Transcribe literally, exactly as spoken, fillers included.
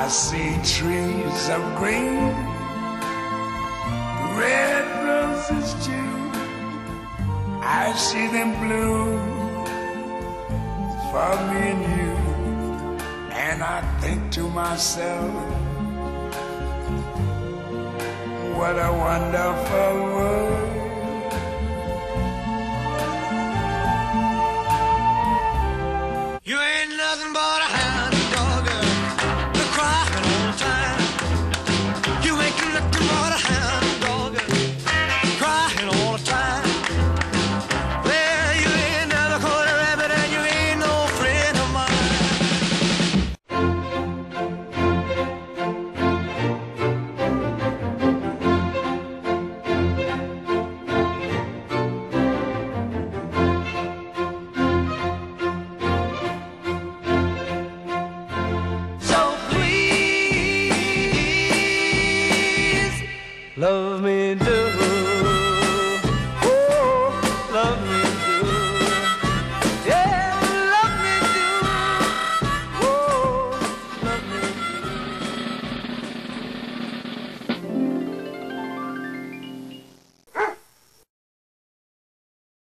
I see trees of green, red roses too. I see them bloom for me and you. And I think to myself, what a wonderful world. You ain't nothing but a hound dog, you're crying all the time. You ain't nothing but a hound dog, crying all the time. Well, you ain't never caught a rabbit and you ain't no friend of mine. Love me do, oh, love me